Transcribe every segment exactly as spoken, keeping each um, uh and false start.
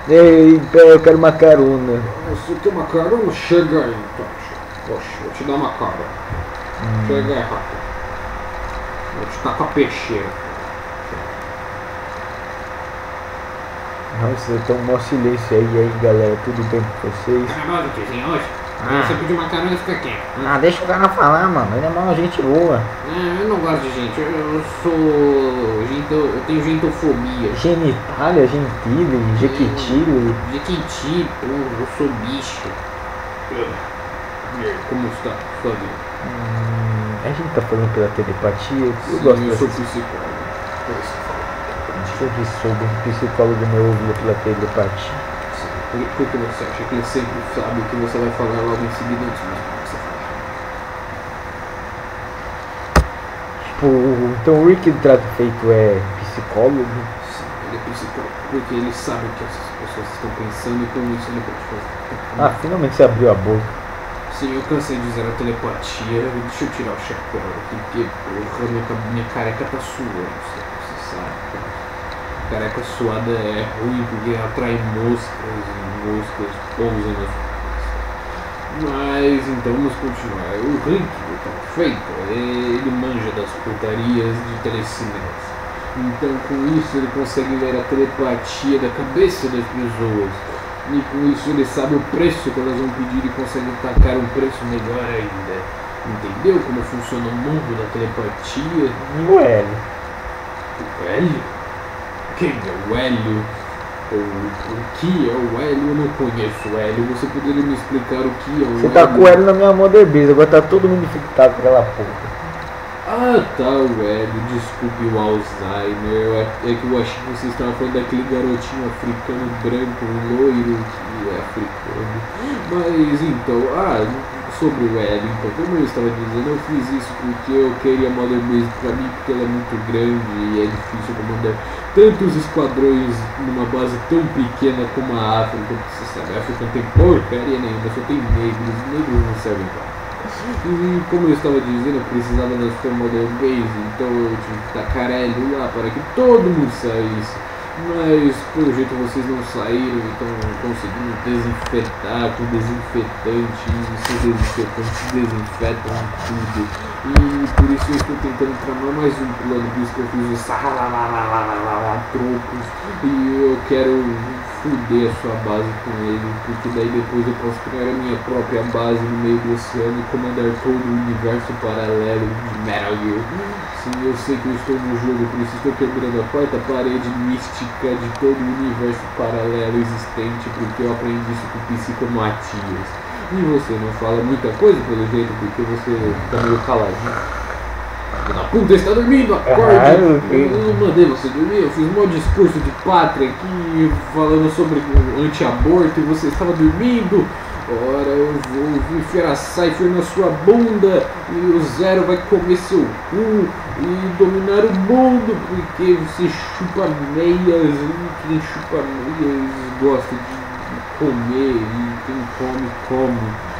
Ei, eu quero uma carona. Você quer uma carona? Chega aí, então. Poxa, vou te dar uma carona. Hum. Chega aí, rápido. Vou te tacar a peixeira. Nossa, tá um maior silêncio aí, e aí galera, tudo bem com vocês? Caramba, o que tem hoje? Ah. Você pediu uma carona e fica quieto. Ah, deixa o cara falar, mano, ele é uma gente boa. É, eu não gosto de gente, eu sou... Gento, eu tenho gentofobia. Genitália, gentile, jequitile. Jequiti, porra, eu sou bicho. Como está sua vida? Hum, a gente tá falando pela telepatia, eu Sim, gosto eu dessa... sou psicólogo. Sempre soube, um psicólogo meu ouviu pela telepatia. Sim. Por, por que você acha que ele sempre sabe o que você vai falar logo em seguida antes mesmo que você fala? Tipo, então o Rick Trato Feito é psicólogo? Sim, ele é psicólogo, porque ele sabe o que essas pessoas estão pensando e com isso ele pode fazer. Ah, finalmente você abriu a boca. Sim, eu cansei de usar a telepatia. Deixa eu tirar o chapéu aqui, porque porra, minha, minha careca tá suando, você sabe. Careca suada é ruim porque atrai moscas e moscas pousam nas coisas. Mas então vamos continuar. O Rick, tá feito, ele manja das putarias de telecinese. Então com isso ele consegue ler a telepatia da cabeça das pessoas. E com isso ele sabe o preço que elas vão pedir e consegue tacar um preço melhor ainda. Entendeu como funciona o mundo da telepatia? E o Hélio? O Hélio? Quem é o Hélio? Ou o que é o Hélio? Eu não conheço o Hélio. Você poderia me explicar o que é o Hélio? Você tá com o Hélio na minha Mother Base, agora tá todo mundo infectado com aquela porra. Ah, tá, o Hélio. Desculpe o Alzheimer. É que eu achei que você estava falando daquele garotinho africano branco, loiro, que é africano. Mas então, ah, sobre o Hélio, então, como eu estava dizendo, eu fiz isso porque eu queria a Mother Base pra mim, porque ela é muito grande e é difícil comandar tantos esquadrões numa base tão pequena como a África. Você sabe, a África não tem porcaria nenhuma, só tem negros, e negros não servem pra. E como eu estava dizendo, eu precisava da sua Mother Base, então eu tive que tacar Hélio lá para que todo mundo saísse. Mas pelo jeito vocês não saíram, então conseguimos desinfetar com desinfetante, e esses desinfetantes desinfetam tudo. E por isso eu estou tentando tramar mais um plano, por isso que eu fiz os trocos. E eu quero fuder a sua base com ele, porque daí depois eu posso criar a minha própria base no meio do oceano e comandar todo o universo paralelo de Metal Gear. Sim, eu sei que eu estou no jogo, por isso estou quebrando a quarta parede mística de todo o universo paralelo existente, porque eu aprendi isso com o Psicomatias. E você não fala muita coisa pelo jeito, porque você está meio caladinho. Da puta, está dormindo, acorde! Ah, eu não mandei você dormir, eu fiz um monte de discurso de pátria aqui, falando sobre anti-aborto e você estava dormindo. Ora, eu vou enfiar a Cypher na sua bunda e o Zero vai comer seu cu e dominar o mundo, porque você chupa meias e quem chupa meias gosta de comer e quem come, come.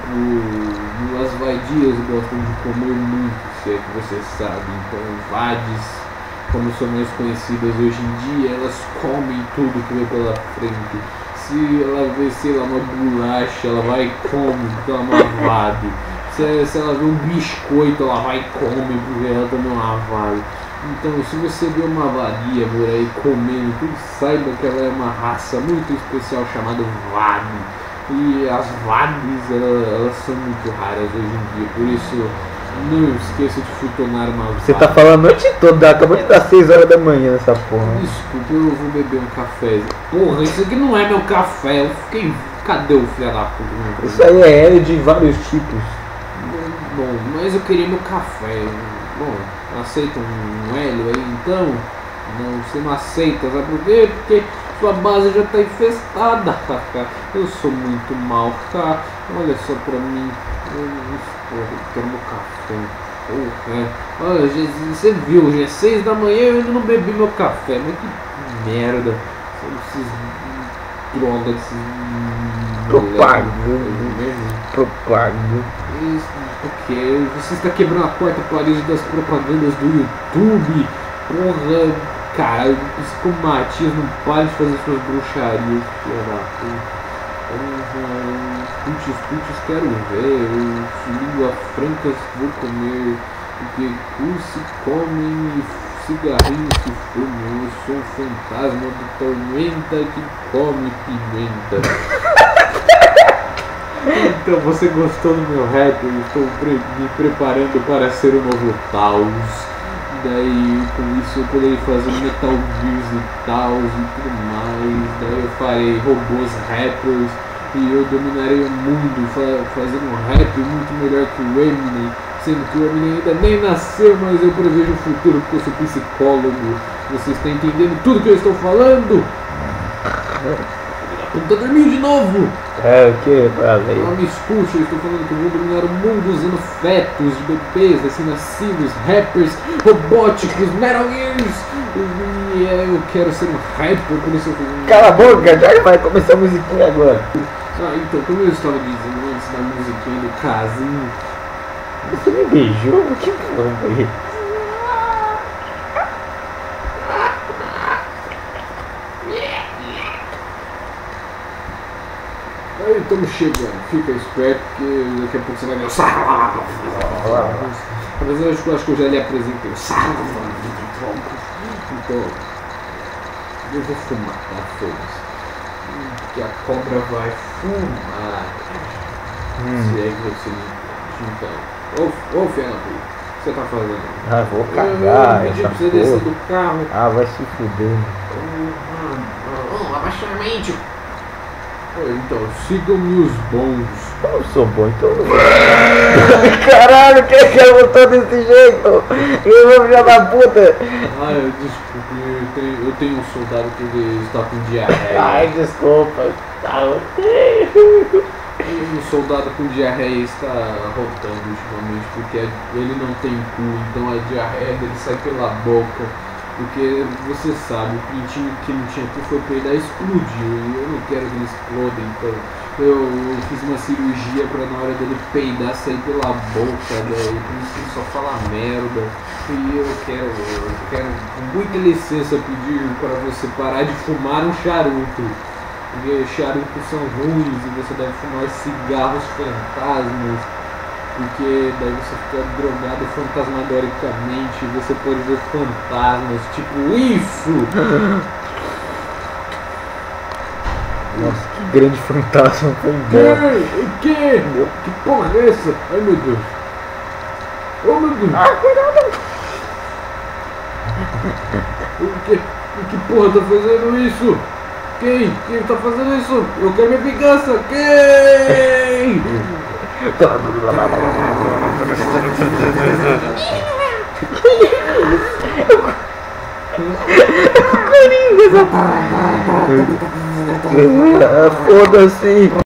Tipo, as vadias gostam de comer muito, se é que você sabe. Então, vades, como são mais conhecidas hoje em dia, elas comem tudo que vem pela frente. Se ela vê, sei lá, uma bolacha, ela vai e come, porque ela é uma vade. Se, se ela vê um biscoito, ela vai e come, porque ela também é uma vade. Então, se você vê uma vadia por aí comendo tudo, saiba que ela é uma raça muito especial chamada vade. E as vades, elas, elas são muito raras hoje em dia, por isso não esqueça de futonar uma vade. Você tá falando a noite toda, acabou de dar seis horas da manhã nessa porra. Desculpa, eu vou beber um café. Porra, isso aqui não é meu café, eu fiquei... Cadê o filho da puta? Isso aí é Hélio de vários tipos. Bom, mas eu queria meu café. Bom, aceita um Hélio aí então? Não, você não aceita, sabe por quê? Porque sua base já tá infestada. Eu sou muito mal, tá? Olha só pra mim. Eu, porra, eu quero meu café. Porra, é. Olha, você viu, já é seis da manhã e eu ainda não bebi meu café. Mas que merda. Esses drogas, esses... Propaganda. Propaganda. Ok, você está quebrando a quarta parede das propagandas do YouTube. Porra, caralho, psicomatias, não para de fazer suas bruxarias, filha da puta. Putz, putz, quero ver, língua francas vou comer, porque cu se comem e cigarrinhos se fumam, eu sou o fantasma do tormenta que come pimenta. Então você gostou do meu rap, eu estou pre me preparando para ser o novo Taos. Daí com isso eu poderei fazer Metal Gears e Taos e tudo mais. Daí eu farei robôs rappers e eu dominarei o mundo fa fazendo um rap muito melhor que o Eminem. Sendo que o Eminem ainda nem nasceu, mas eu prevejo o futuro porque eu sou psicólogo. Você está entendendo tudo que eu estou falando? Tá dormindo de novo! É, o que? Falei. Não me escute, eu estou falando que eu vou dominar o mundo usando fetos de bebês, recém-nascidos, rappers, robóticos, Metal Gears! E é, eu quero ser um rapper, por isso eu fiz um... Cala a boca, já vai começar a musiquinha agora. Ah, então, como eu estava dizendo antes da musiquinha do casinho... Você me beijou? Que porra foi isso? Aí estamos chegando, fica esperto porque daqui a pouco você vai ver o sarro. Mas eu acho, eu acho que eu já lhe apresentei o sarro. Então, eu vou fumar, tá? Foda-se. Porque a cobra vai fumar. Hum. Se é que você me entende. Então, ô, ô Fernando, o que você tá fazendo? Ah, vou Eu cagar pedi essa pra você descer porra. do carro. Ah, vai se fuder. Oh, abaixa a mente. Então, sigam-me os bons. Eu não sou bom, então não. Caralho, quem é que botou desse jeito? Eu vou filha da puta. Ah, eu, desculpe, eu tenho, eu tenho um soldado que ele está com diarreia. Ai, desculpa. Tá, ok. Um soldado com diarreia está rotando ultimamente porque ele não tem cu, então a diarreia dele sai pela boca. Porque você sabe, o pintinho que não tinha cu foi peidar e explodiu. E eu não quero que ele exploda, então eu, eu fiz uma cirurgia para na hora dele peidar sair pela boca, daí por isso ele só fala merda. E eu quero, eu quero com muita licença pedir para você parar de fumar um charuto. Porque charutos são ruins e você deve fumar cigarros fantasmas. Porque daí você fica drogado fantasmagoricamente e você pode ver fantasmas, tipo isso! Nossa, que grande fantasma foi embora. O que? Meu. Que porra é essa? Ai meu Deus! Oh meu Deus! Ah, cuidado! O que? Que porra tá fazendo isso? Quem? Quem tá fazendo isso? Eu quero minha vingança! Quem? Coringa! Foda-se!